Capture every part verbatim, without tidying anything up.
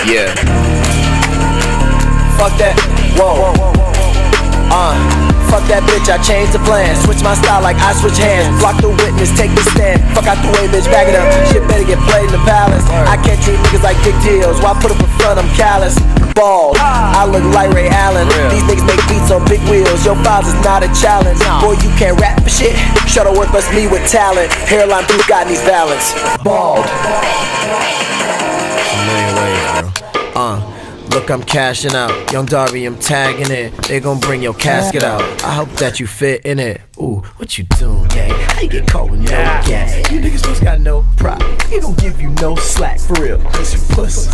Yeah. Fuck that. Whoa. Uh. Fuck that bitch, I changed the plan. Switch my style like I switch hands. Block the witness, take the stand. Fuck out the way, bitch, back it up. Shit better get played in the palace. I can't treat niggas like big deals. Why put up in front, I'm callous. Bald, I look like Ray Allen. These niggas make beats on big wheels. Your files is not a challenge. Boy, you can't rap for shit. Shuttleworth bust me with talent. Hairline through God needs balance. Bald. A million ways, bro. Uh. Look, I'm cashing out. Young Darby, I'm tagging it. They gon' bring your casket out. I hope that you fit in it. Ooh, what you doing, gang? How you get caught with no gas? You niggas just got no pride. He don't give you no slack, for real. Cause you pussy.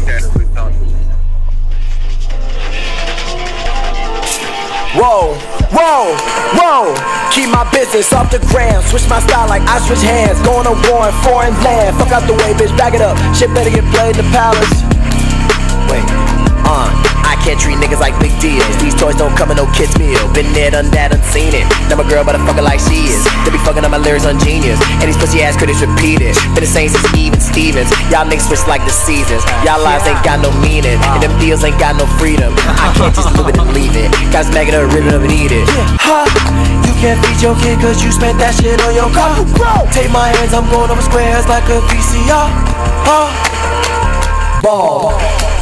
Whoa, whoa, whoa. Keep my business off the ground. Switch my style like I switch hands. Going to war in foreign land. Fuck out the way, bitch, back it up. Shit better get played in the palace. Wait, uh, I can't treat niggas like big deals. These toys don't come in no kids meal. Been there, done that, unseen it. Now my girl better fuck her like she is. They be fucking on my lyrics on Genius. And these pussy ass critics repeat it. Been the same since even Stevens. Y'all niggas switch like the seasons. Y'all lives ain't got no meaning. And them deals ain't got no freedom. I can't just live it and leave it. Guys making a rip it up and eat it. Huh? You can't feed your kid cause you spent that shit on your car. Take my hands, I'm going over squares like a V C R. Huh? Ball.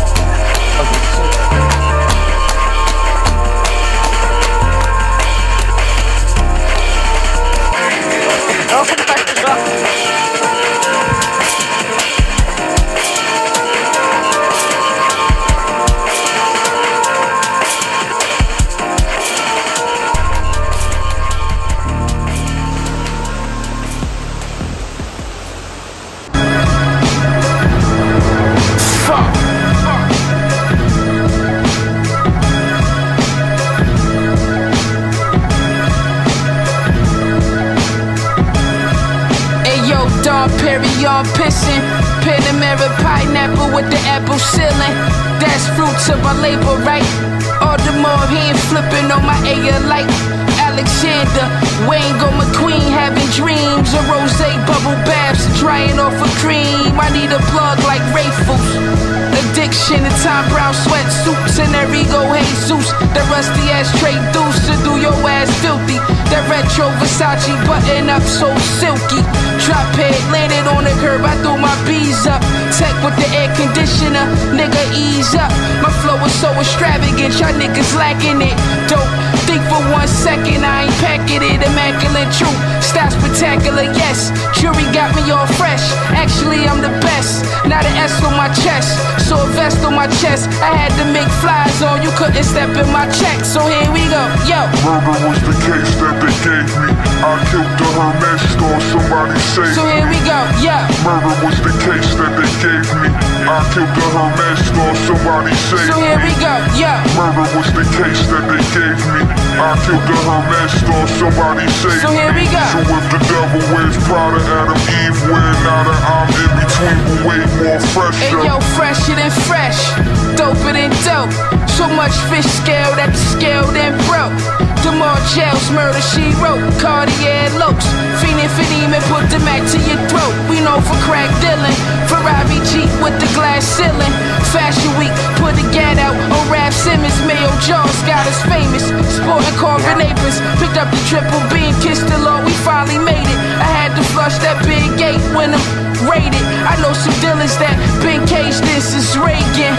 Y'all pissing, Panamera pineapple with the apple ceiling. That's fruits of our labor, right? All the more he ain't flipping on my air like Alexander Wayne Go McQueen, having dreams of rose bubble baths and drying off a cream. I need a plug like Rayfus. Addiction to Tom Brown sweatsuits and Enrico Jesus. That rusty ass trade deuce to do your ass filthy. That retro Versace button up so silky. Drop head landed on the curb, I threw my bees up. Tech with the air conditioner, nigga ease up. My flow is so extravagant, y'all niggas lacking it. Dope, think for one second, I ain't packing it. Immaculate truth, style spectacular, yes. Jury got me all fresh, actually I'm the best. Not an S on my chest, so a vest on my chest. I had to make flies on, you couldn't step in my check. So here we go, yo. Murder was the case that they gave me. I killed the Hermes store, somebody saved me. So here we go, yo. Murder was the case that they gave me. I killed the Hermes store, somebody saved me. So here we go, yo. Murder was the case that they gave me. I killed the Hermes store, somebody saved me. So here we go. So if the devil wears Prada, Adam, Eve wear nada, I'm in between, but way more fresher. Hey yo, fresher than fresh, doper than dope. So much fish scale that the scale then broke. Demar Jails, murder she wrote. Cartier lopes, fiending for demon, put the Mac to your throat. We know for crack dealing, Ferrari Jeep with the glass ceiling. Fashion week, put the gat out on Rap Simmons. Mayo Jaws got us famous. Sporting carbon aprons, picked up the triple beam, kissed the Lord, we finally made it. I had to flush that big gate when I'm raided. I know some dealers that been caged in since Reagan.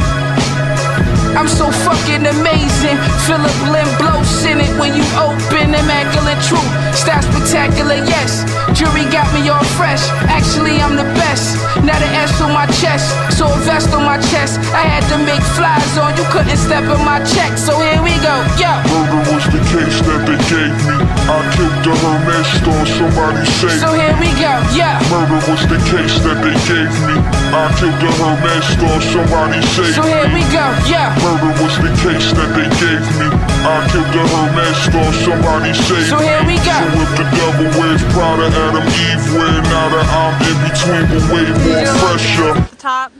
I'm so fucking amazing. Philip Lim blows in it when you open. Immaculate truth, style spectacular, yes. Jury got me all fresh, actually I'm the best. Not an S on my chest, so a vest on my chest. I had to make flies on, you couldn't step in my check. So here we go, yo. Murder was the case that they gave me. I killed the Hermes store, somebody saved me. So here we go, yo. Murder was the case that they gave me. I killed the Hermes store, somebody saved me. So here we go, yo. Murder was the case that they gave me. I killed the Hermes store, somebody saved me. So here we go. So if the devil wears Prada, Adam, Eve wear nada, I'm in between, but way more fresher. Top.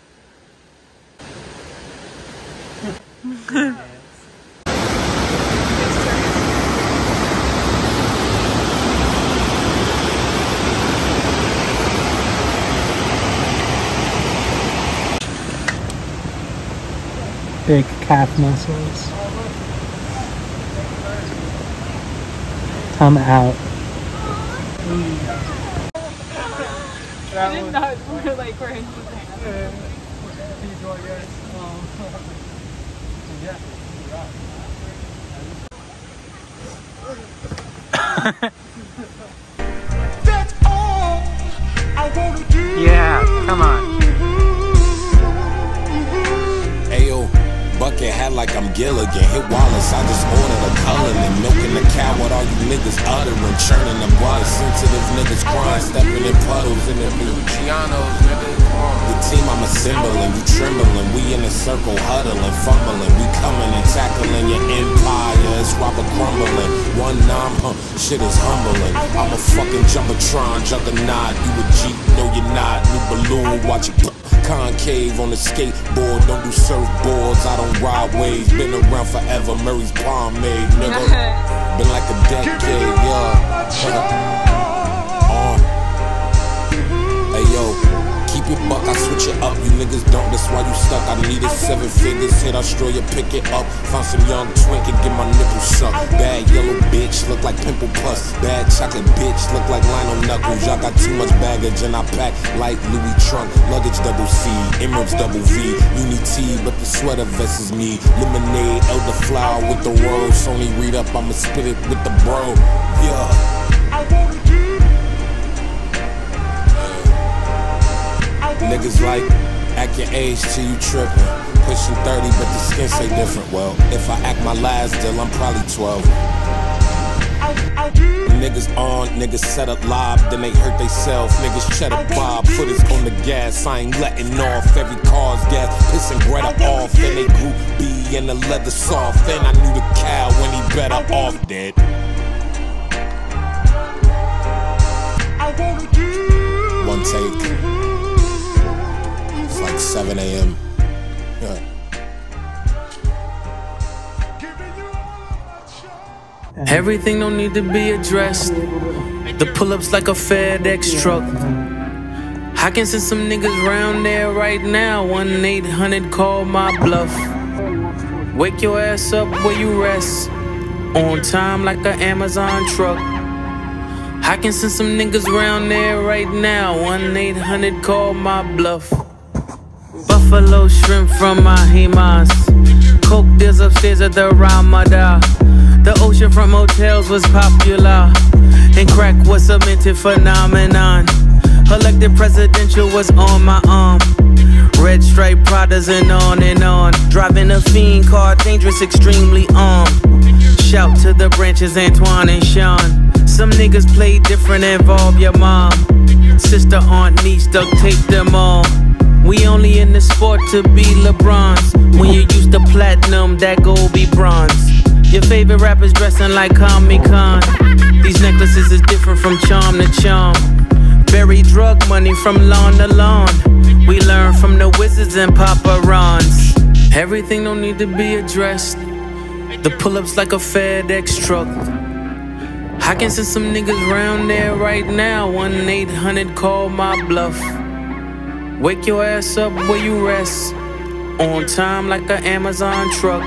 big calf muscles. I'm out. I did not we're like we're in Japan. That's all I wanna do. Yeah, come on. Ayo, bucket hat like I'm Gilligan. Hit Wallace, I just ordered a Cullinan. Milking the cow, what all you niggas uttering? Churning the water, sensitive niggas crying. Stepping in puddles in the Lucianos, niggas. The team I'm assembling, you trembling. We in a circle huddling, fumbling. We coming and tackling your empire. It's Robert crumbling. One nine, huh, shit is humbling. I'm a fucking Jumbotron, juggernaut. You a Jeep, no you're not. New balloon, watch it concave on the skateboard. Don't do surfboards, I don't ride waves. Been around forever, Murray's pomade, nigga. Been like a decade, yeah. Uh. Hey yo, keep it buck, I switch it up. You niggas don't, that's why you stuck. I needed seven figures, hit Australia, pick it up. Found some young twink and get my nipples sucked. Bad yellow bitch, look like pimple pus. Bad chocolate bitch, look like Lionel Knuckles. Y'all got too much baggage and I pack like Louis trunk. Luggage double C, Emirates double V. Uni T, but the sweater vest is me. Lemonade, elderflower with the words. Only read up, I'ma spit it with the bro. Yeah. Niggas like, act your age till you trippin'. Pushing thirty, but the skin say different. Well, if I act my last deal, I'm probably twelve. Niggas on, niggas set up live, then they hurt theyself. Niggas cheddar bob, foot is on the gas. I ain't letting off, every car's gas. Pissing Greta off, and they group B and the leather soft. And I knew the cow when he better off dead. One take. It's like seven A M Yeah. Everything don't need to be addressed. The pull-ups like a FedEx truck. I can send some niggas round there right now. one eight hundred call my bluff. Wake your ass up where you rest. On time like an Amazon truck. I can send some niggas round there right now. one eight hundred call my bluff. Buffalo shrimp from my Himas. Coke deals upstairs at the Ramada. The oceanfront motels was popular, and crack was a minted phenomenon. Elected presidential was on my arm. Red stripe Pradas and on and on. Driving a fiend car, dangerous, extremely armed. Shout to the branches, Antoine and Sean. Some niggas play different, involve your mom. Sister, aunt, niece, duct tape them all. We only in the sport to be LeBrons. When you use the platinum, that gold be bronze. Your favorite rappers dressing like Comic-Con. These necklaces is different from charm to charm. Bury drug money from lawn to lawn. We learn from the wizards and paparons. Everything don't need to be addressed. The pull-ups like a FedEx truck. I can send some niggas round there right now. one eight hundred call my bluff. Wake your ass up where you rest. On time like an Amazon truck.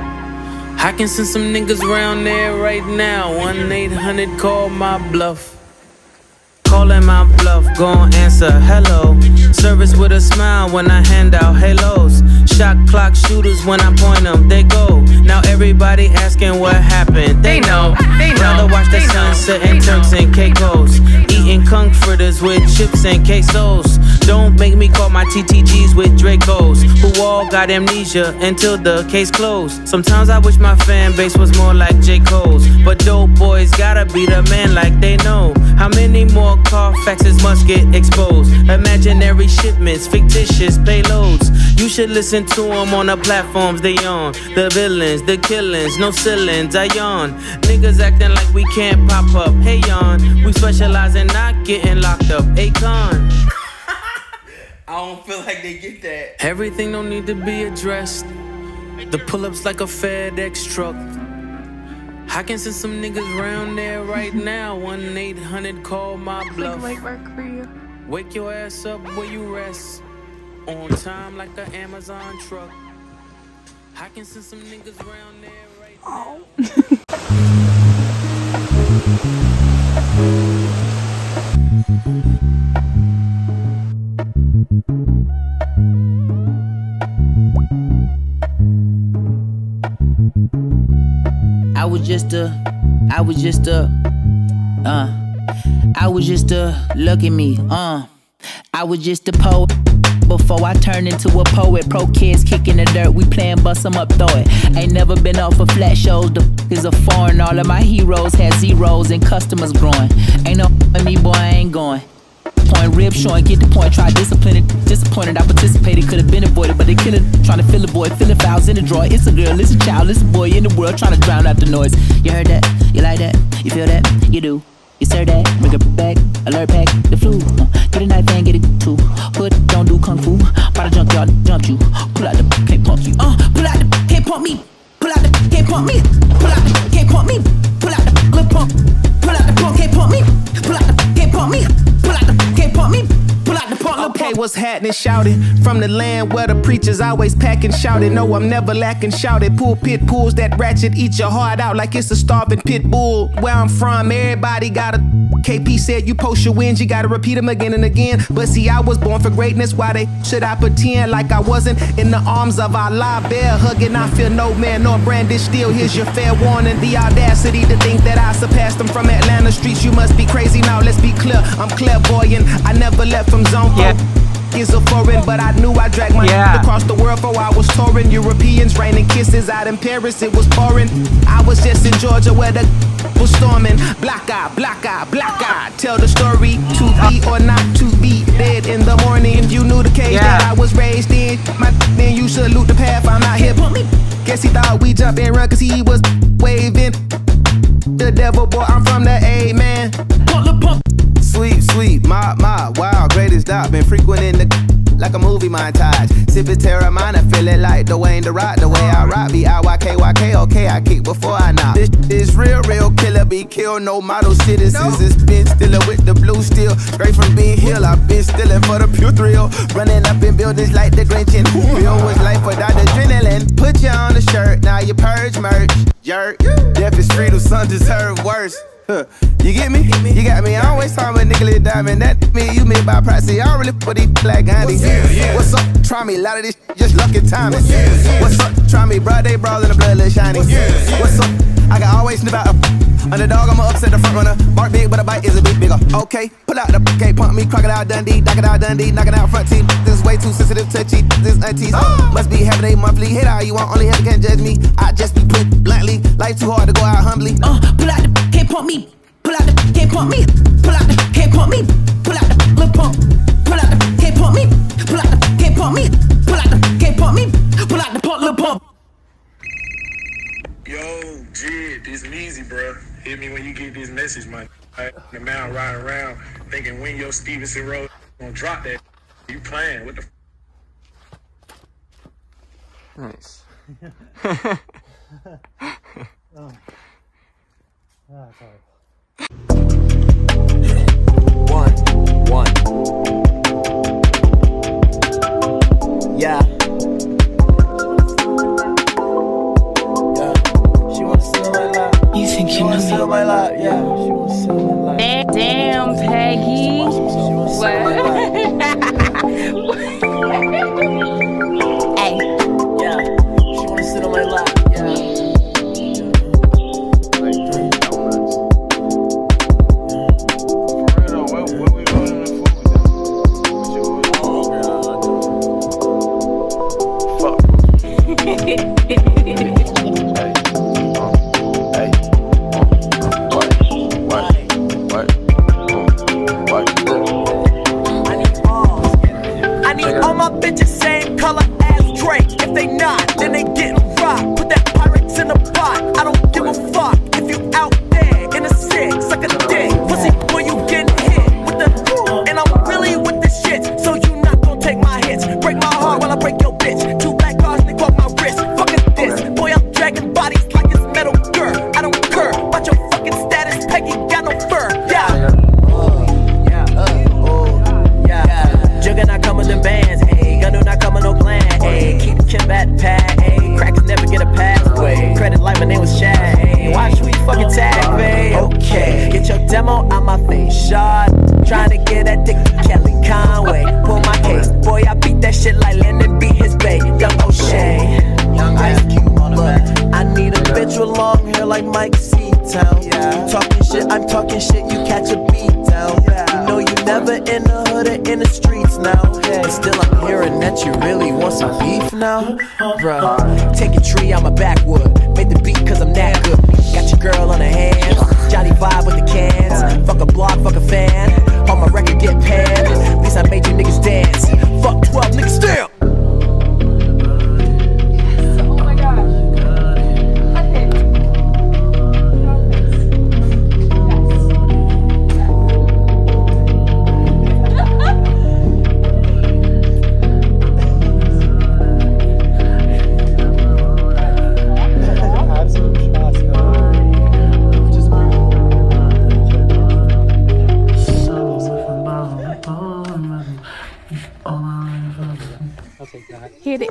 I can send some niggas round there right now. one eight hundred call my bluff. Calling my bluff, gon' answer hello. Service with a smile when I hand out halos. Shot clock shooters when I point them, they go. Now everybody asking what happened. They know, they know. Rather watch the sunset and Turks and Caicos. Eating kung fritters with chips and quesos. Don't make me call my T T Gs with Dracos, who all got amnesia until the case closed. Sometimes I wish my fan base was more like J. Cole's, but dope boys gotta be the man like they know. How many more Carfaxes must get exposed? Imaginary shipments, fictitious payloads. You should listen to them on the platforms they on. The villains, the killings, no ceilings, I yawn. Niggas acting like we can't pop up, hey yawn. We specialize in not getting locked up, Akon. I don't feel like they get that. Everything don't need to be addressed. The pull-ups like a FedEx truck. I can send some niggas round there right now. one eight hundred call my bluff. Like work for you. Wake your ass up where you rest. On time like an Amazon truck. I can send some niggas around there right now. I was just a, I was just a, uh, I was just a, look at me, uh, I was just a poet before I turned into a poet. Pro kids kicking the dirt, we playing bust 'em up, throw it. Ain't never been off of flat shows, the f is a foreign. All of my heroes had zeros and customers growing. Ain't no f me, boy, I ain't going. Point, rib showing, get the point, try disciplining. Disappointed, I participated, could've been avoided, but they killing, trying to fill a void, filling fouls in the drawer. It's a girl, it's a child, it's a boy in the world, trying to drown out the noise. You heard that? You like that? You feel that? You do. You serve that? Bring it back, alert pack, the flu. Uh, get a knife and get it too. Hood, don't do kung fu. By the junkyard, jump you. Pull out the can't pump you. Uh, pull out the can't pump me. Pull out the can't pump me. Pull out the can't pump me. Pull out the little pump. Pull out the pump, can't pump me. Pull out the can't pump me. Pull out the can't pump me. Pull out the pump, little okay, what's happening? Shouting from the land where the preachers always packing, shouting. No, I'm never lacking, shouted. Pulpit pulls that ratchet, eat your heart out like it's a starving pit bull. Where I'm from, everybody got a. K P said you post your wins, you gotta repeat them again and again. But see, I was born for greatness. Why they should I pretend like I wasn't in the arms of Allah? Bear hugging, I feel no man nor brandish steel. Here's your fair warning. The audacity to think that I surpassed them from Atlanta streets. You must be crazy now. Let's be clear. I'm clairvoyant. I never left from zone four. Yeah. Is a foreign, but I knew I dragged my yeah. across the world for I was touring. Europeans raining kisses out in Paris, it was pouring. I was just in Georgia where the was storming. Black eye, black eye, black eye. Tell the story, to be or not to be. Dead in the morning, if you knew the cage yeah. that I was raised in, my then you salute the path. I'm out here. Guess he thought we jump and run cause he was waving. The devil boy, I'm from the A, man. Sweet, sweet, my, my, wow, greatest dot. Been frequenting the like a movie montage. Sipping Terramana, feeling like Dwayne The Rock. The way I rock, B I Y K Y K, okay, I kick before I knock. This is real, real killer, be killed, no model citizens. It's been stealing with the blue steel. Straight from Bean Hill, I've been stealing for the pure thrill. Running up in buildings like the Grinch and Bill was life without adrenaline. Put you on a shirt, now you purge merch. Jerk, Death is free, some deserve worse. Huh. You get me? You got me. I always talk about Nicholas Diamond. That me, you made by Pricey. I don't really put these black Gandhi. Yeah, yeah. What's up? Try me. A lot of this just lucky timing. Yeah, yeah. What's up? Try me. Bro, they brawl in the blood, little shiny. Yeah, yeah. What's up? I got always sniff out a underdog. I'ma upset the front runner. Bark big, but a bite is a bit bigger. Okay, pull out the can't pump me. Crocodile Dundee, Crocodile Dundee, knocking out front teeth. This is way too sensitive, touchy. This aunties oh. Must be having a monthly hit. All you want, only heaven can judge me. I just be put bluntly. Life too hard to go out humbly. Uh, pull out the can't pump me. Pull out the can't pump me. Pull out the can't pump me. Pull out the little pump. Pull out the can't pump me. Pull out the can't pump me. Pull out the can't pump me. Pull out the pump, little pump. Yo, Jid, this is easy, bro. Hit me when you get this message, man. Right? The man riding around thinking when your Stevenson Road gonna drop that. You playing with the. Nice. Oh. Ah, sorry. One, one. Yeah. Yeah. She wanna sit on my lap. You think She you wanna know sit me? on my lap. Yeah. She wanna sit on my lap. Damn, Peggy. What? Hey. Yeah. She wanna sit on my lap. Yeah. Yeah. Talking shit, I'm talking shit, you catch a beat down. Yeah. You know you never in the hood or in the streets now. Yeah. But still I'm hearing that you really want some beef now. Bruh, take a tree, I'm a backwood. Made the beat cause I'm that good. Got your girl on her hands, Johnny vibe with the cans. Fuck a block, fuck a fan. On my record get panned. At least I made you niggas dance. Fuck twelve niggas still. Hit it.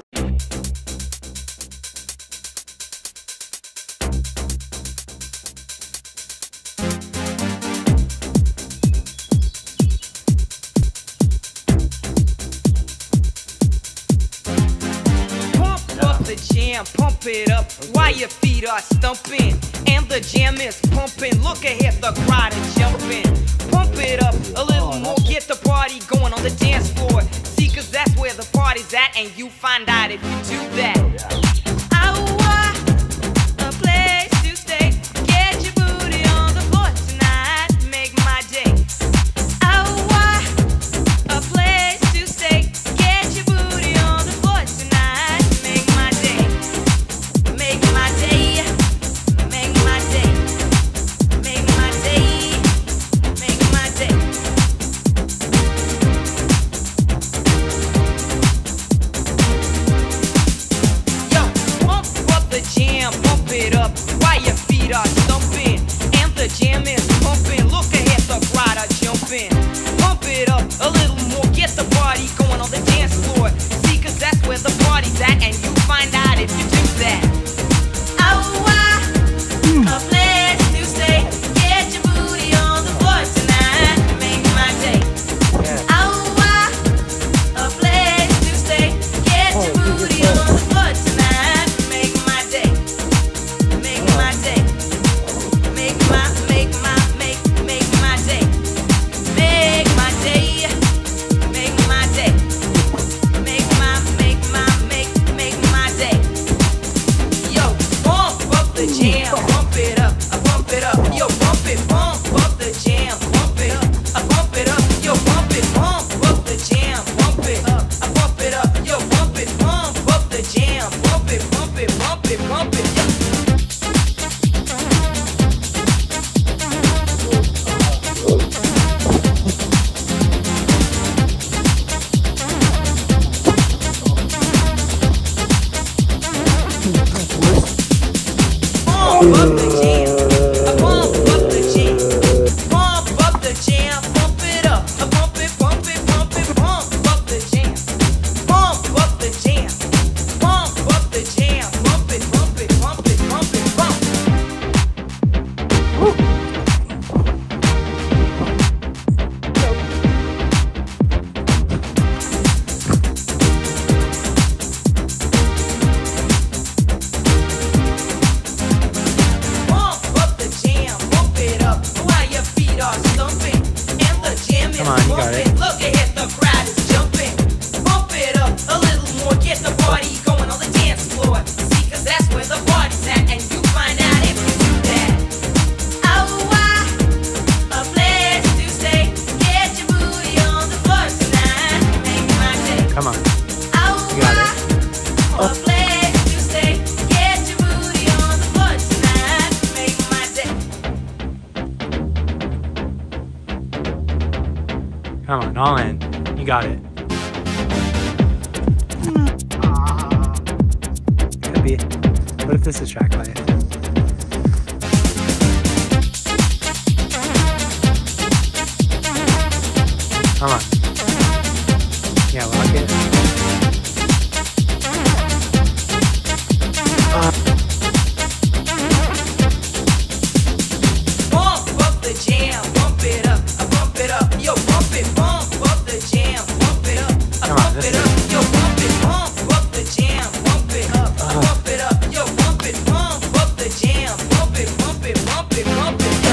Pump up the jam, pump it up while your feet are stumping. And the jam is pumping. Look ahead, the crowd is jumping. Pump it up a little more, get the party going on the dance floor. See, cause that's where the party's at, and you find out if you do that. I want a place to stay. Get your booty on the floor tonight, make my day. I want a place to stay. Get your booty on the floor tonight, make my day. Make my day. Make my day. Make my day. Make my day. Yo, pump up the jam, pump it up while your feet are stumping. And the jam is pumping. Look ahead, the crowd are jumping. Pump it up a little more, get the party going on the dance floor. See, cause that's where the party's at, and you find out if you do that. I want a place to stay. Get your booty on the floor tonight, make my day. I want a place to stay. Get your booty on the floor tonight, make my day. Make my day. Make my, make my, make, make my day. Make my day. Make my day. Make my, make my, make, make my day. Yo, pump up the jam, pump it up, I pump it up. Yo, pump it, pump up the jam, pump it up, I pump it up. Yo, pump it, pump up the jam, pump it up, I pump it up. Yo, pump it, pump up the jam, pump it, pump it, pump it, pump it. Yo. Pump up the jam, I pump up the jam, pump up the jam, pump it up, I pump it, pump it, pump it, pump up the jam, pump up the jam, pump up the jam, pump it, pump it, pump it, pump it, pump. Pump up the jam, pump it up while your feet are stumping. And the jam is Come on, you got it. pumping. Look ahead, the crowd is jumping. Pump it up a little more, get the party going on the dance floor. See, cause that's where the party's at, and you find out if you do that. I want a place to stay. Get your booty on the floor tonight, make my day. Come on. I You got it. want a place to stay. Get your booty on the floor tonight, make my day. Come on, all in. You got it. Could be. What if this is track life? Come on. Yeah, lock it. Pump up the jam, pump it up, I pump it up. Yo, pump it, pump up the jam, pump it up, I Come on, pump this it is- up. Yo, pump it, pump up the jam, pump it up, I pump it up. Yo, pump it, pump up the jam, pump it, pump it, pump it, pump it.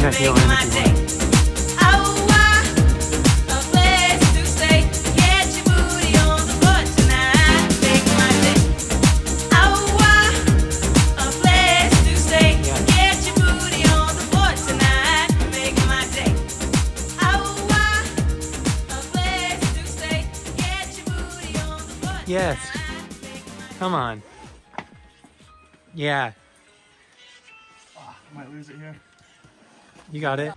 got healing if you want. Yes. Come on. Yeah. Oh, might lose it here. You got it.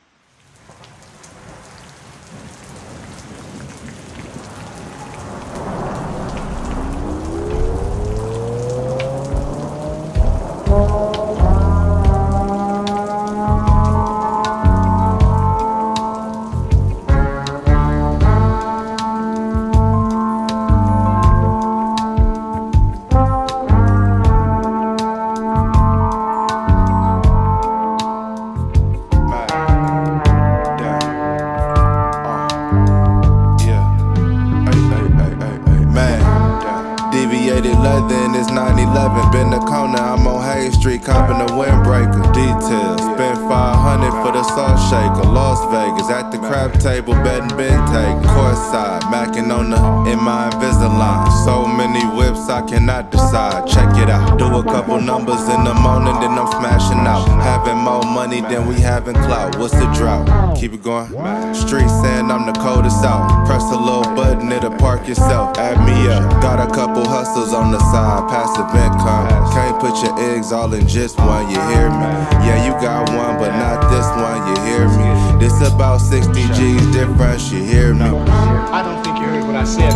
nine eleven, been the corner, I'm on Hayes Street, copping a windbreaker. Details, spent five hundred for the salt shaker. Las Vegas, at the crab table, betting Ben take. Courtside, macking on the, in my Invisalign. So many whips, I cannot decide. Check it out, do a couple numbers in the morning, then I'm smashing out. Having more money than we having clout. What's the drought? Keep it going. Street saying I'm the coldest out. Press a little button, it'll park yourself. Add me up. Got a couple hustles on the side, passive income. Can't put your eggs all in just one, you hear me? Yeah, you got one, but not this one, you hear me? This about sixty G's difference, you hear me? I don't think you heard what I said.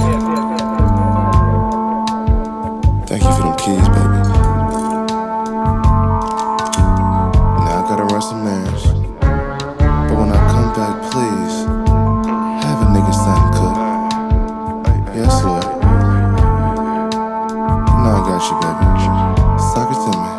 Thank you for them keys, baby. Now I gotta run some errands. But when I come back, please, have a nigga something cook. Yes, Lord. You know I got you, baby. Suck it to me.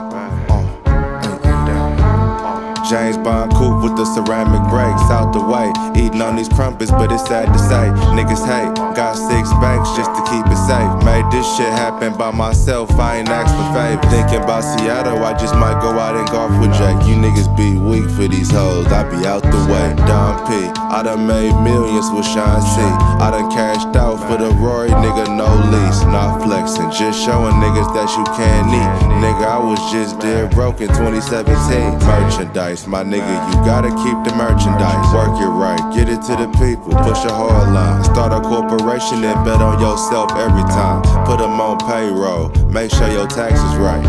James Bond coupe with the ceramic brakes out the way. Eating on these crumpets, but it's sad to say niggas hate. Got six banks just to keep it safe. Made this shit happen by myself, I ain't asked for favor. Thinking about Seattle, I just might go out and golf with Jake. You niggas be weak for these hoes, I be out the way. Don P, I done made millions with Sean C. I done cashed out for the Rory, nigga, no lease. Not flexing, just showing niggas that you can't eat. Nigga, I was just dead broke in twenty seventeen. Merchandise, my nigga, you gotta keep the merchandise. Work it right, get it to the people, push a hard line. Start a corporation and bet on yourself every time. Put them on payroll, make sure your taxes right.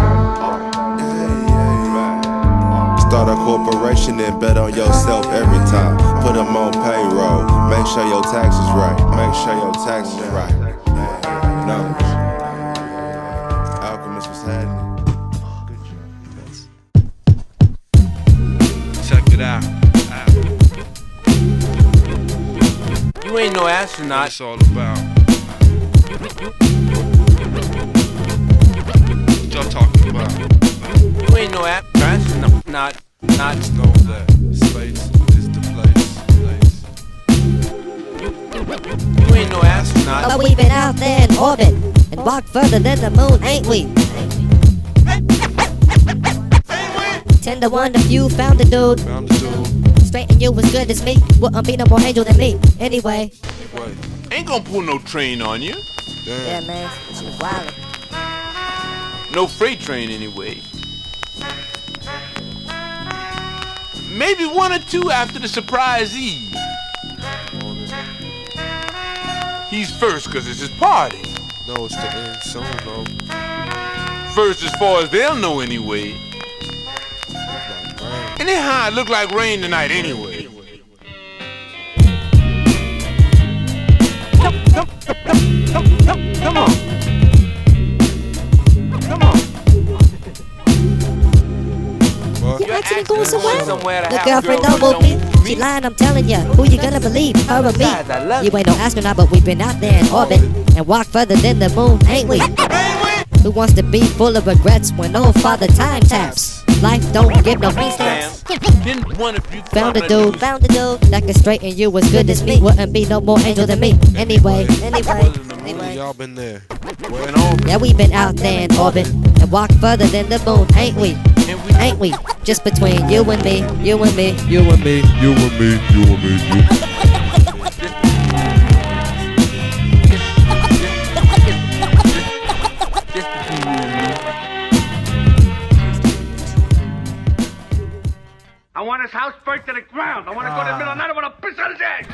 Start a corporation and bet on yourself every time. Put them on payroll, make sure your taxes right. Make sure your taxes right. No. Alchemist was happening. Check it out. You ain't no astronaut. It's all about. What y'all talking about? You ain't no astronaut. Not, not. Just know that space is the place. You ain't no astronaut. But we've been out there in orbit and walked further than the moon, ain't we? Ten to one, if you found a dude. Found a dude. Straight and you was good as me. Wouldn't be no more angel than me. Anyway. Wait. Ain't gonna pull no train on you. Damn. Yeah, man. She was wildin'. No freight train anyway. Maybe one or two after the surprise Eve. He's first cause it's his party. No, it's the end soon, though. First as far as they'll know anyway. Anyhow, it look like rain tonight anyway. Come, come, come, come, come, come on. Come on. You actually going somewhere? somewhere the girlfriend double me. She lying, I'm telling ya. Who you gonna believe, her or me? You ain't no astronaut, but we've been out there in orbit and walked further than the moon, ain't we? Who wants to be full of regrets when old father time taps? Life don't give no stamps. Found a dude, found a dude that could straighten you as good as me. Wouldn't be no more angel than me. Anyway, anyway, anyway. Y'all been there. Yeah, we been out there in orbit and walked further than the moon, ain't we? Ain't we? just between you and me, you and me, You and me, you and me, you and me, you. I want his house burnt to the ground. I want to go to the middle of the night. I want to piss on his eggs.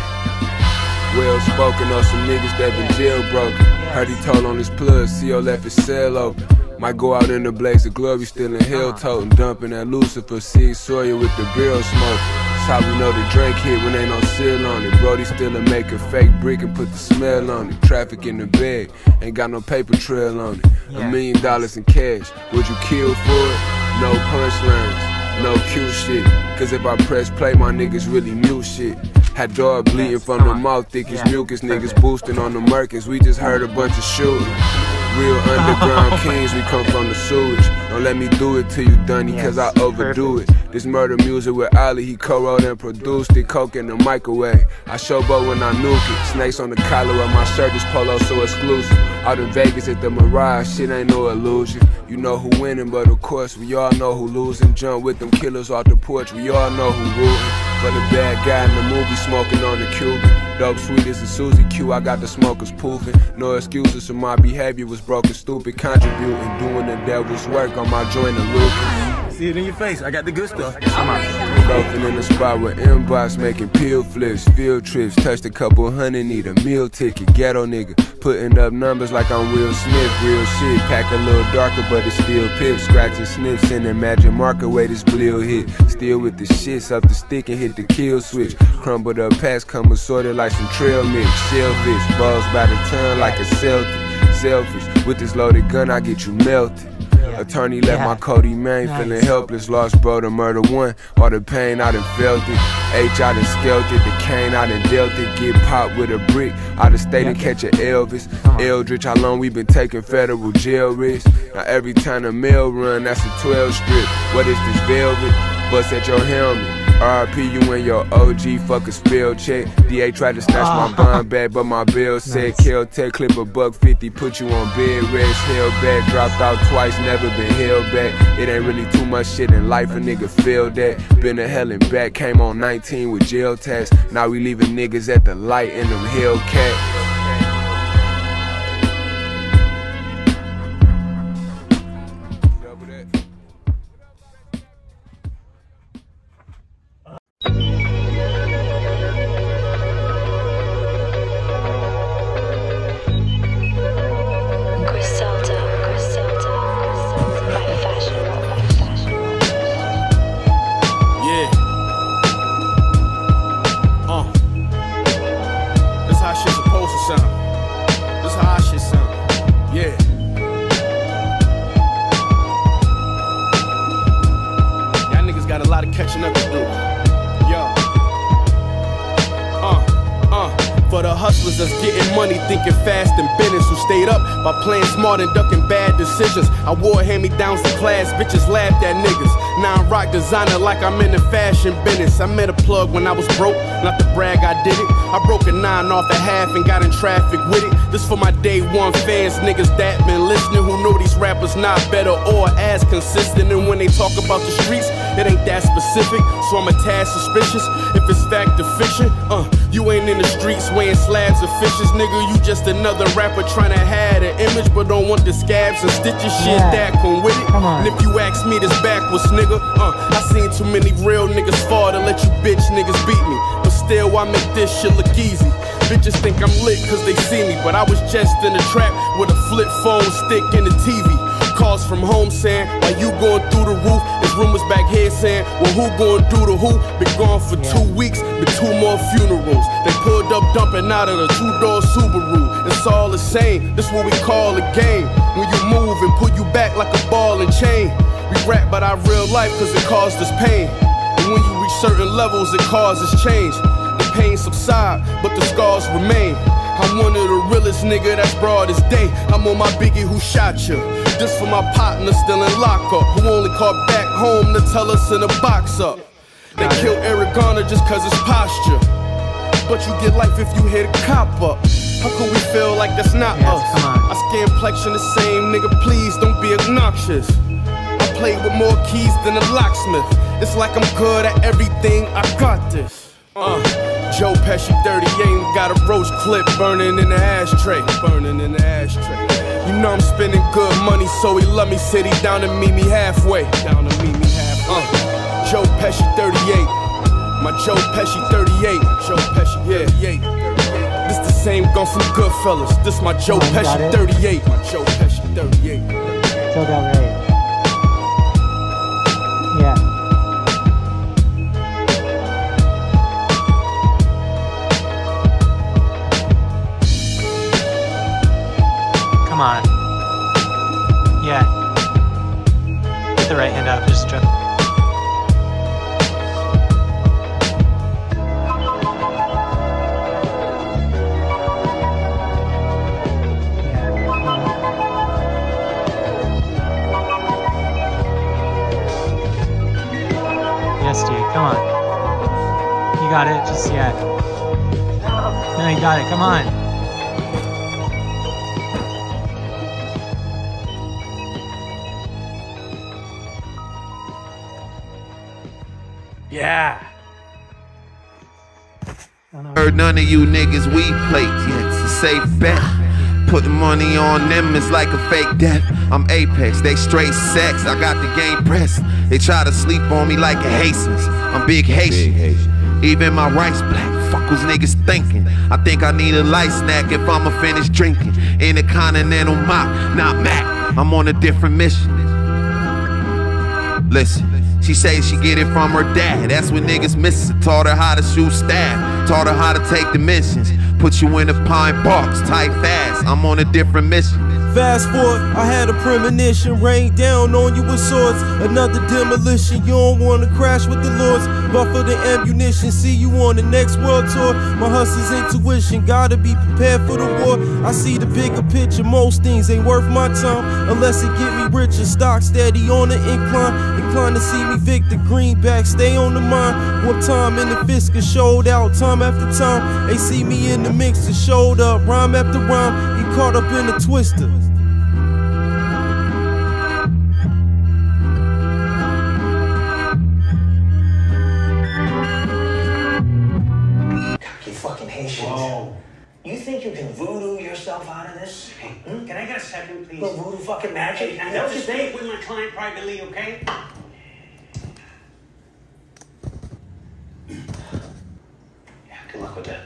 Well spoken on some niggas that been jailbroken. Heard he told on his plug, C O left his cell open. Might go out in the blaze of glory, still in hell toting, dumping that Lucifer seed Sawyer with the barrel smoke. That's how we know the Drake hit when ain't no seal on it. Brody still a make a fake brick and put the smell on it. Traffic in the bag, ain't got no paper trail on it. A million dollars in cash, would you kill for it? No punchlines, no cute shit. Cause if I press play, my niggas really mute shit. Had dog bleeding from the mouth, thick as mucus. Niggas boosting on the Merkins, we just heard a bunch of shooting. Real underground kings, we come from the sewage. Don't let me do it to you, Dunny, cause I overdo it. This murder music with Ali, he co-wrote and produced it. Coke in the microwave, I showboat when I nuke it. Snakes on the collar of my shirt, this polo so exclusive. Out in Vegas at the Mirage, shit ain't no illusion. You know who winning, but of course we all know who losing. Jump with them killers off the porch, we all know who rooting. For the bad guy in the movie, smoking on the Cuban. Dope sweet as a Susie Q, I got the smokers poofing. No excuses, so my behavior was broken, stupid. Contributing, doing the devil's work on my joint of Lucas. See it in your face, I got the good stuff. Loafing in the spot with inbox, making pill flips, field trips. Touched a couple hundred, need a meal ticket. Ghetto nigga, putting up numbers like I'm Will Smith. Real shit, pack a little darker, but it's still pip. Scratching snips in the magic marker, way this blue hit. Still with the shits up the stick and hit the kill switch. Crumbled up packs, come assorted like some trail mix. Shellfish, balls by the ton like a Celtic. Selfish, with this loaded gun, I get you melted. Attorney left my Cody Main, feeling helpless. Lost bro to murder one, all the pain I done felt it. H I done scaled it, the cane I done dealt it. Get popped with a brick, out of state and catch a Elvis. Eldritch, how long we been taking federal jail risks? Now every time the mail run, that's a twelve strip. What is this velvet? Bust at your helmet. R I P you and your O G, fuck a spell check. D A tried to snatch my bond back, but my bill said Kel-Tec, clip a buck fifty, put you on bed rest. Held back, dropped out twice, never been held back. It ain't really too much shit in life, a nigga feel that. Been to hell and back, came on nineteen with jail tax. Now we leaving niggas at the light in them Hellcats. By playing smart and ducking bad decisions. I wore hand-me-downs to class, bitches laughed at niggas. Now I'm rock designer like I'm in the fashion business. I met a plug when I was broke, not to brag, I did it. I broke a nine off a half and got in traffic with it. This for my day one fans, niggas that been listening, who know these rappers not better or as consistent. And when they talk about the streets, it ain't that specific, so I'm a tad suspicious if it's fact or fiction. Uh, you ain't in the streets weighing slabs of fishes, nigga. You just another rapper trying to have an image, but don't want the scabs and stitches. Shit yeah. that come with it. And if you ask me, this backwards, nigga. Uh, I seen too many real niggas fall to let you bitch niggas beat me, but still I make this shit look easy. Bitches think I'm lit cause they see me, but I was just in the trap with a flip phone stick and a T V. Calls from home saying, why you going through the roof? There's rumors back here saying, well, who going do the who? Been gone for two weeks, been two more funerals. They pulled up dumping out of the two-door Subaru. It's all the same, this what we call a game. When you move and put you back like a ball and chain. We rap about our real life cause it caused us pain. And when you reach certain levels, it causes change. The pain subside, but the scars remain. I'm one of the realest nigga that's broad as day. I'm on my biggie who shot you. This for my partner still in lockup, who only called back home to tell us in a box up. They killed Eric Garner just cause it's posture. But you get life if you hit a cop up. How could we feel like that's not yes, us? I scan plexion the same, nigga, please don't be obnoxious. I play with more keys than a locksmith. It's like I'm good at everything, I got this. Uh, Joe Pesci thirty-eight, got a roach clip burning in the ashtray. Burning in the ashtray. You know I'm spending good money, so he love me, said he down to meet me halfway. Down to meet me halfway. Uh, Joe Pesci thirty-eight. My Joe Pesci thirty-eight. Joe Pesci, yeah. This the same gun from Goodfellas. This my Joe Pesci thirty-eight. My Joe Pesci thirty-eight. Joe Del Rey. Yeah. Come on. Yeah. Get the right hand up, just try. Yes, dude, come on. You got it, just yeah. No, you got it, come on. Yeah. Heard none of you niggas weed plates, yeah, it's a safe bet. Putting money on them is like a fake death. I'm Apex, they straight sex, I got the game pressed. They try to sleep on me like a Hastings. I'm big Haitian, big Haitian. Even my rice black, fuck was niggas thinking. I think I need a light snack if I'ma finish drinking. In a continental mop, not Mac, I'm on a different mission. Listen. She say she get it from her dad. That's what niggas miss it. Taught her how to shoot stab. Taught her how to take dimensions. Put you in a pine box, tight fast. I'm on a different mission. Fast forward, I had a premonition. Rain down on you with swords. Another demolition. You don't wanna crash with the lords. Buffer the ammunition. See you on the next world tour. My hustler's intuition. Gotta be prepared for the war. I see the bigger picture. Most things ain't worth my time unless it get me richer. Stock steady on the incline. Inclined to see me Victor Greenback. Stay on the mind. One time in the Fisker. Showed out time after time. They see me in the mixer. Showed up rhyme after rhyme. He caught up in a twister. You think you can voodoo yourself out of this? Hey, hmm? Can I get a second, please? Well, voodoo fucking magic? Hey, I know to speak with my client privately, okay? Yeah, good luck with that.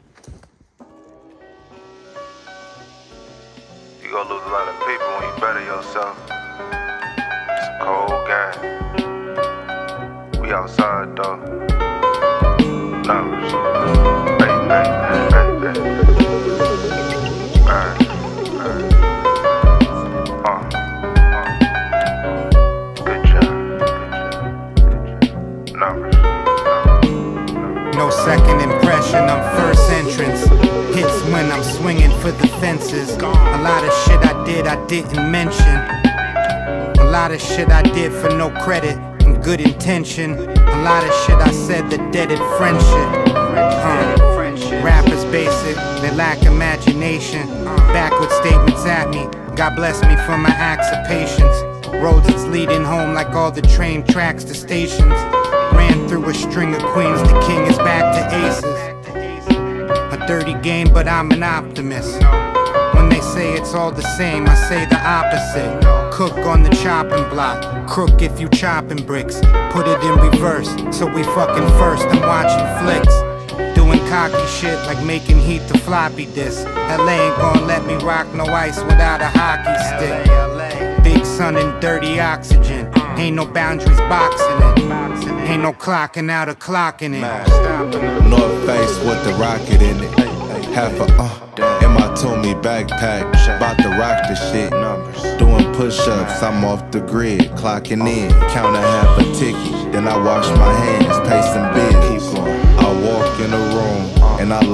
You gonna lose a lot of people when you better yourself. It's a cold game. We outside though. Numbers. Hey, hey, hey, hey. Alright, alright. Uh, uh. Good job, good job, good job. Numbers. No second impression, I'm first entrance. Hits when I'm swinging for the fences. A lot of shit I did I didn't mention. A lot of shit I did for no credit and good intention. A lot of shit I said that deaded friendship. Uh, rappers basic, they lack imagination. Backward statements at me, God bless me for my acts of patience. Roads that's leading home like all the train tracks to stations. Ran through a string of queens, the king is back to aces. A dirty game, but I'm an optimist. When they say it's all the same, I say the opposite. Cook on the chopping block, crook if you chopping bricks. Put it in reverse, so we fucking first and watching flicks. Doing cocky shit like making heat to floppy disk. L A ain't gonna let me rock no ice without a hockey stick. Big sun and dirty oxygen. Ain't no boundaries boxing it. Ain't no clocking out or clocking it. North Face with the rocket in it. Half a uh in my Toomey backpack. About to rock the shit. Doing push-ups, I'm off the grid. Clocking in, count a half a ticket. Then I wash my hands, pay some bills. I walk in the room and I like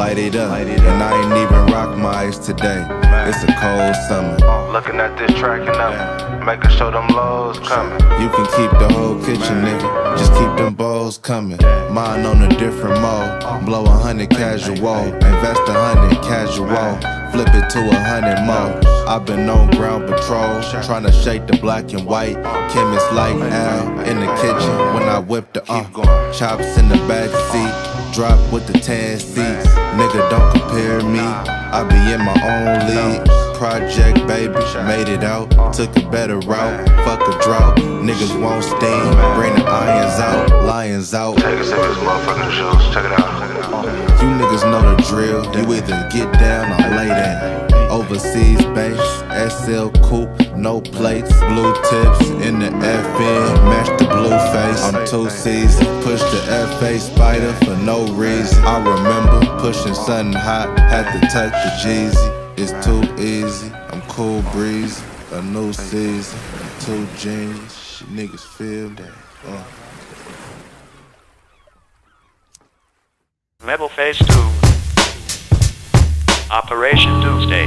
light it up. And I ain't even rock my ice today. It's a cold summer. Looking at this track and up, making sure them lows coming. You can keep the whole kitchen, nigga. Just keep them bowls coming. Mine on a different mode. Blow a hundred casual. Invest a hundred casual. Flip it to a hundred more. I've been on ground patrol, trying to shake the black and white. Chemist like Al in the kitchen when I whip the uh, chops in the back seat. Drop with the tan seats. Nigga, don't compare me. I be in my own league. Project, baby, made it out. Took a better route. Fuck a drought. Niggas won't steam. Bring the irons out. Lions out. Take a sip of this motherfucking juice. Check it out. You niggas know the drill. You either get down or lay down. Overseas base, S L coupe, no plates, blue tips in the F N, match the blue face. I'm two C's, push the F A Spider for no reason. I remember pushing something hot, had to touch the Jeezy. It's too easy, I'm cool breeze, a new season, I'm too genius. Niggas feel that. Uh. Metal Phase two. Operation Doomsday.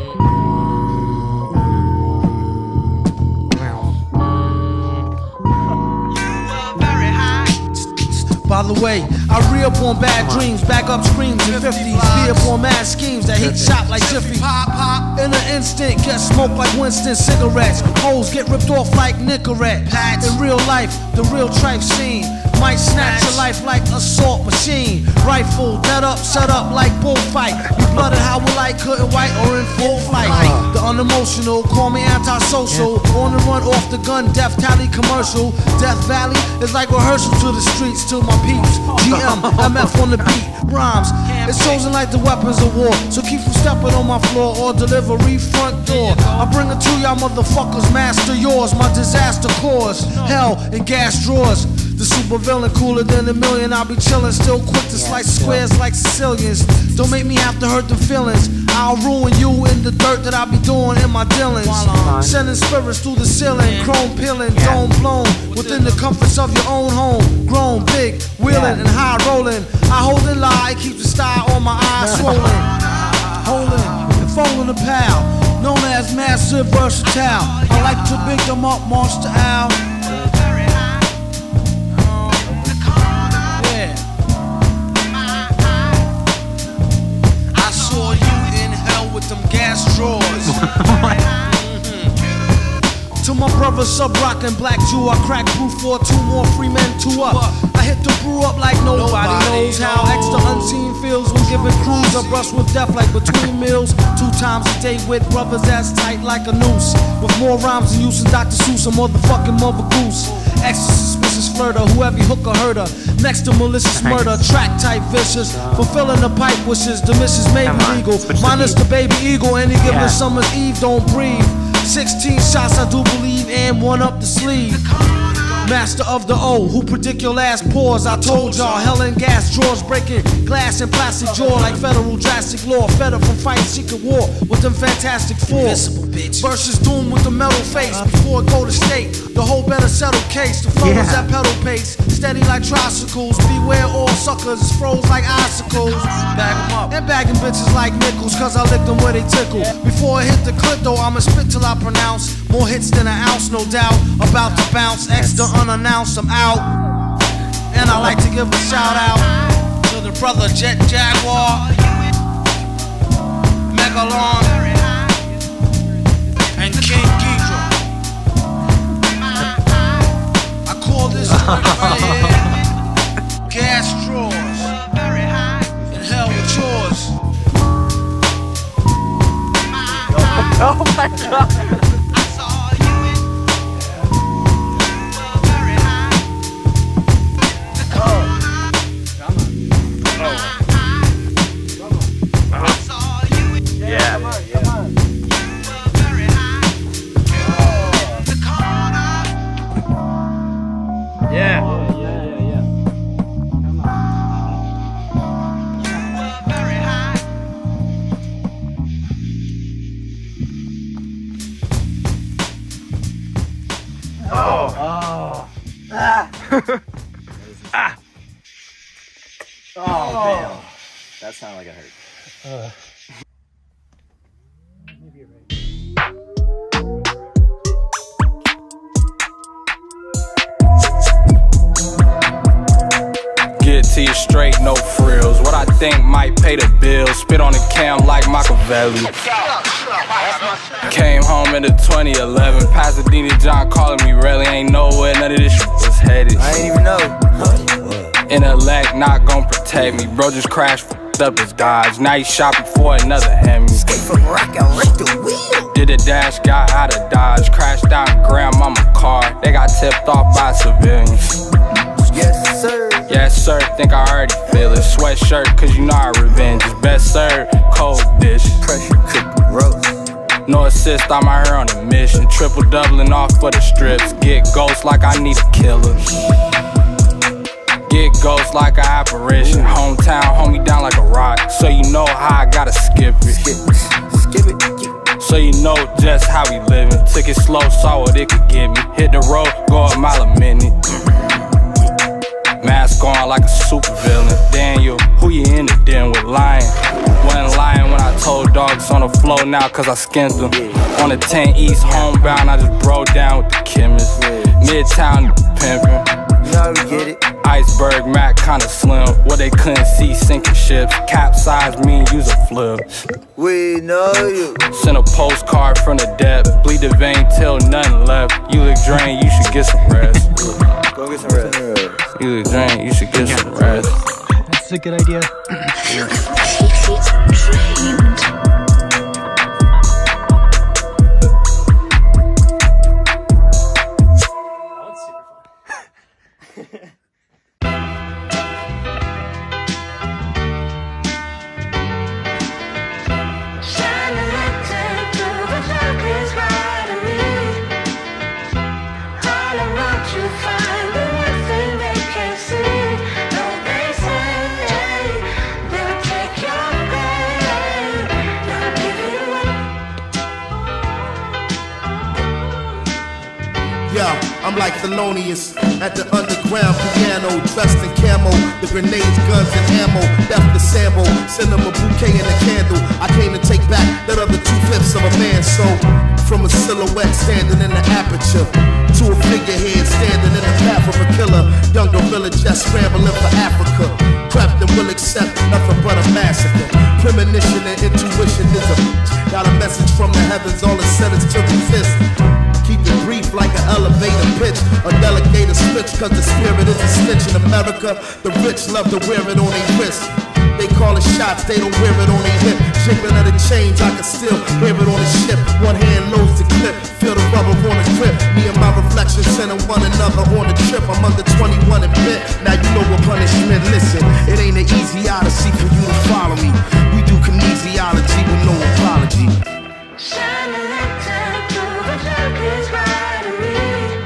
By the way, I re-up on bad dreams, back up screams in fifties, be up on mad schemes that hit shot like Jiffy. Pop, pop, in an instant, get smoked like Winston cigarettes. Hoes get ripped off like Nicorette. In real life, the real tripe scene might snatch your life like assault machine. Rifle, dead up, set up like bullfight. You blooded how we like, couldn't white or in full flight. The unemotional, call me antisocial. On the run off the gun, Death Tally commercial. Death Valley is like rehearsal to the streets till my peeps. G M, M F on the beat, rhymes. It's chosen like the weapons of war. So keep from stepping on my floor or delivery front door. I bring it to y'all motherfuckers, master yours. My disaster cause hell in gas drawers. The super villain cooler than a million. I'll be chillin', still quick to slice squares like Sicilians. Don't make me have to hurt the feelings. I'll ruin you in the dirt that I be doing in my dealings. Sending spirits through the ceiling, chrome peeling, dome blown. Within the comforts of your own home. Grown, big, wheeling and high rolling. I hold and lie, keep the style on my eyes swollen. Holding and folding a pal, known as massive versatile. I like to big them up, Monster Al. With them gas drawers. mm-hmm. To my brother Sub Rock and Black Jew, I crack brew for two more free men, two up. I hit the brew up like nobody, nobody knows how extra unseen feels when giving crews a brush with death like between meals. Two times a day with brothers that's tight like a noose. With more rhymes than use than Doctor Seuss, a motherfucking mother goose. Extra suspicious flirter, who every hooker herder. Next to malicious murder, track type vicious. Fulfilling the pipe wishes, the missus made me legal. Minus the baby eagle, any given yeah. summer's eve, don't breathe. Sixteen shots I do believe, and one up the sleeve. Master of the O, who predict your last pause. I told y'all, hell and gas drawers breaking glass and plastic jaw like federal drastic law. Fed up from fighting secret war with them fantastic four. Versus doom with the metal face before it go to state. The whole better settle case. The flow is at pedal pace, steady like tricycles. Beware all suckers, froze like icicles. Bag them up and bagging bitches like nickels, cause I lick them where they tickle. Before I hit the clip though, I'ma spit till I pronounce more hits than an ounce, no doubt. About to bounce, extra unannounced, I'm out. And I like to give a shout out to the brother Jet Jaguar, Megalon, and King Ghidra. I call this right here gas drawers. In hell with yours. Oh my god. Ah. Oh, man. That sounded like it hurt. Uh. Get to you straight, no frills. What I think might pay the bills. Spit on the cam like Machiavelli. Came home in the twenty eleven. Pasadena John calling me really. Ain't nowhere none of this shit was headed. I ain't even know. Intellect not gon' protect me. Bro just crashed, f***ed up his Dodge. Now he shopping for another Hemi. Escape from rock and wreck the wheel. Did a dash, got out of Dodge. Crashed out in grandmama's car. They got tipped off by civilians. Yes, sir. Yes, sir. Think I already feel it. Sweatshirt, cause you know I revenge is best served. Cold dish. Pressure cook roast. No assist, I'm out here on a mission. Triple doubling off for the strips. Get ghosts like I need a killer. Get ghosts like an apparition. Hometown, hold me down like a rock. So you know how I gotta skip it. Skip it. Skip it. So you know just how we living. Took it slow, saw what it could give me. Hit the road, go a mile a minute. Mask on like a super villain. Daniel, who you in the den with? Lying. Wasn't lying when I told dogs on the floor now cause I skinned them. On the ten East homebound, I just broke down with the chemist. Midtown pimping. You know we get it. Iceberg Mac kinda slim. What they couldn't see sinking ships. Capsize me and use a flip. We know you. Send a postcard from the depth. Bleed the vein till nothing left. You look drained, you should get some rest. Go get some rest. You look drained, you should get some rest. That's a good idea. Yeah, I'm like Thelonious at the underground piano, dressed in camo, the grenades, guns, and ammo, left the sample, send them a bouquet and a candle. I came to take back that other two-fifths of a man, so from a silhouette standing in the aperture to a figurehead standing in the path of a killer, young gorilla just scrambling for Africa, prepped and will accept nothing but a massacre. Premonition and intuition is a bitch. Got a message from the heavens, all it said is to resist. Keep it brief like an elevator pitch, a delegator switch, cause the spirit is a snitch. In America, the rich love to wear it on their wrist. They call it shots, they don't wear it on their hip. Jiggling of the chains, I can still hear it on the ship. One hand loads the clip, feel the rubber on the grip. Me and my reflection sending one another on the trip. I'm under twenty-one and bit, now you know what punishment. Listen, it ain't an easy odyssey for you to follow me. We do kinesiology with no apology. Shining like time through the darkest light of me.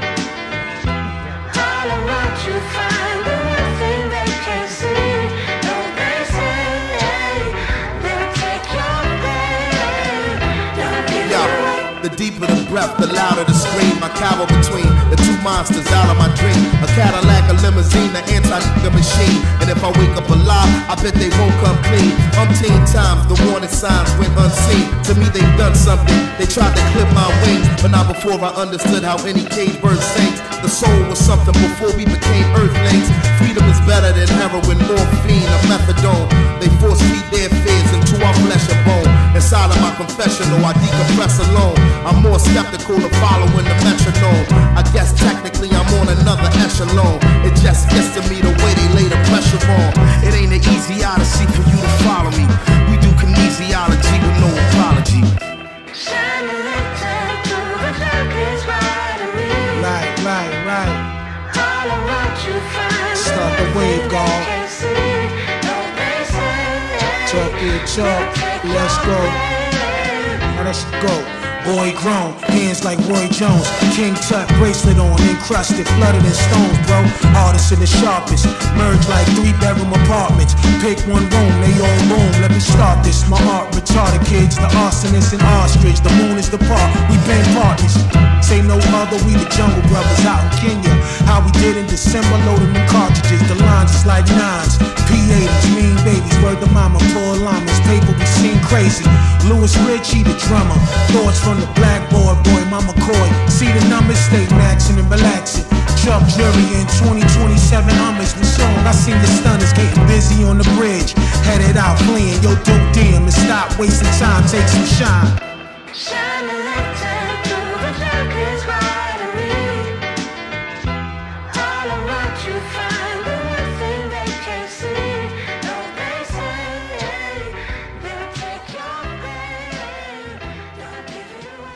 All around you find the one thing they can't see. No, they say, they'll take your pain. Don't give you up. The deeper the breath, the louder the scream. I cower between the two monsters out of my dream. A Cadillac, a limousine, an anti-nigga machine. And if I wake up alive, I bet they won't come clean. Umpteen times, the warning signs went unseen. To me, they've done something. They tried to clip my wings, but not before I understood how any cage bird sings. The soul was something before we became earthlings. Freedom is better than heroin, morphine, or methadone. They force feed their fears into our flesh and bone. Inside of my confessional, I decompress alone. I'm more skeptical of following the metronome. I guess technically I'm on another echelon. It just gets to me the way they lay the pressure on. It ain't an easy odyssey for you to follow me. We do kinesiology with no apology. Shining like time through the darkest light of me. Right, right, right. All around you find start the wave, God. Talk it, talk. Let's go. Now let's go. Boy grown, hands like Roy Jones. King Tut bracelet on, encrusted, flooded in stones, bro. Artists in the sharpest, merge like three bedroom apartments. Pick one room, they all boom. Let me start this. My art retarded kids, the arsonist and ostrich. The moon is the park, we been partners. Say no other, we the Jungle Brothers out in Kenya. How we did in December, loading them cartridges. The lines is like nines, P eighties, mean babies, word the mama. crazy. Louis Ritchie, the drummer. Thoughts from the blackboard, boy, Mama Coy. See the numbers, stay maxing and relaxing. Chuck Jury in twenty twenty-seven Hummers with song. I seen the stunners getting busy on the bridge. Headed out playing, yo, dope damn. And stop wasting time, take some shine. Shine a lantern through the darkest rivalry. All around you find the one thing they can't see. No, they say they'll take your pain. Don't give it away.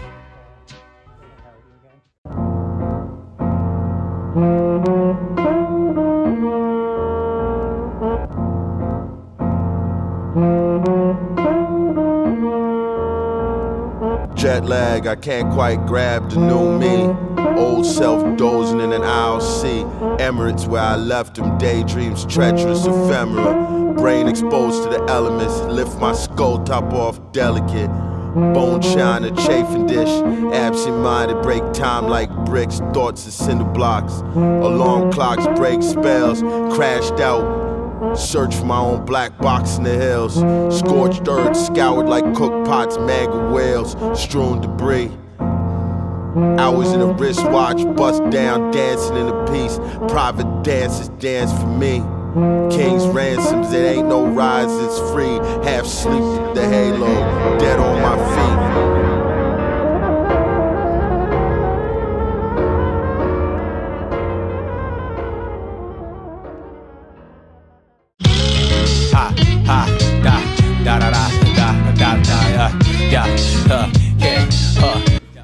Jet lag, I can't quite grab the new me. Old self dozing in an aisle seat. Emirates where I left them, daydreams treacherous, ephemera. Brain exposed to the elements, lift my skull top off delicate. Bone china, chafing dish, absent-minded, break time like bricks, thoughts of cinder blocks. Alarm clocks break spells, crashed out. Search for my own black box in the hills. Scorched earth, scoured like cooked pots, mangled whales, strewn debris. Hours in a wristwatch, bust down, dancing in a piece. Private dances dance for me. King's ransoms, it ain't no rise, it's free. Half sleep, the halo, dead on my feet. Ha, ha, da, da, da, da, da, da, da, uh, yeah, uh, yeah, uh.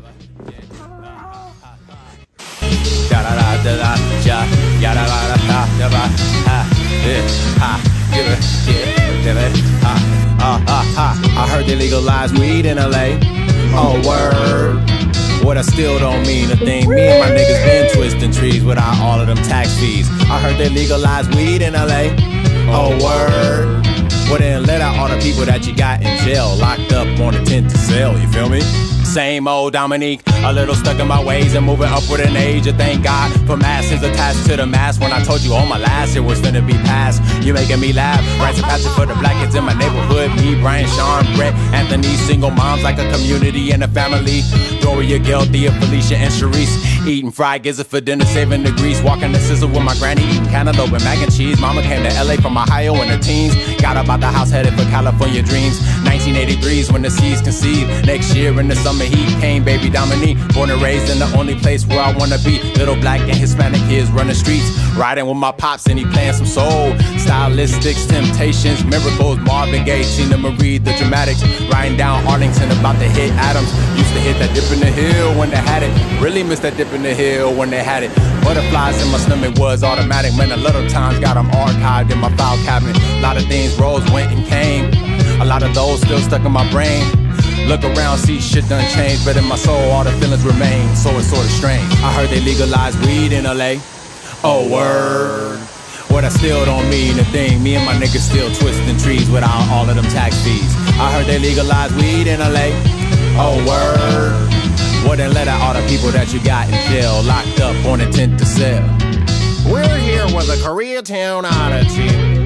Da da da da da, ja, ya da da da da da da, ha, yeah, ha, give it, yeah, give it, ha, ah, ah, ha. I heard they legalized weed in L A. Oh word. What I still don't mean a thing. Me and my niggas been twisting trees without all of them tax fees. I heard they legalized weed in L A. Oh word. Well then let out all the people that you got in jail, locked up on intent to sell, you feel me? Same old Dominique, a little stuck in my ways and moving upward in age. I thank God for masses attached to the mask. When I told you all my last year was finna be past, you making me laugh. Rights of passage for the black kids in my neighborhood. Me, Brian, Sean, Brett, Anthony, single moms like a community and a family. Doria, Gail, Thea, Felicia, and Sharice. Eating fried gizzard for dinner, saving the grease. Walking the sizzle with my granny, eating cantaloupe and mac and cheese. Mama came to L A from Ohio in her teens. Got up out the house, headed for California dreams. nineteen eighty-three is when the seeds conceived. Next year in the summer heat came baby Dominique. Born and raised in the only place where I wanna be. Little black and Hispanic kids run the streets. Riding with my pops and he playing some soul. Stylistics, Temptations, Miracles, Marvin Gaye, Tina Marie, The Dramatics. Riding down Arlington about to hit Adams. Used to hit that dip in the hill when they had it. Really missed that dip in the hill when they had it. Butterflies in my stomach was automatic. Man, a lot of times got them archived in my file cabinet. A lot of things rose, went and came. A lot of those still stuck in my brain. Look around, see shit done changed, but in my soul all the feelings remain, so it's sorta strange. I heard they legalized weed in L A. Oh word. What I still don't mean a thing. Me and my niggas still twisting trees without all of them tax fees. I heard they legalized weed in L A. Oh word. Well then let out all the people that you got in jail, locked up on intent to sell. We're here with a Koreatown oddity.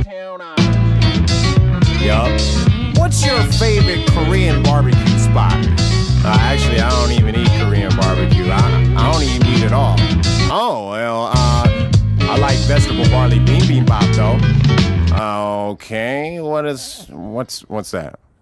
Yup. What's your favorite Korean barbecue spot? Uh, actually, I don't even eat Korean barbecue. I, I don't even eat it all. Oh, well, uh, I like vegetable barley bean bean bop though. Uh, okay, what is, what's, what's that?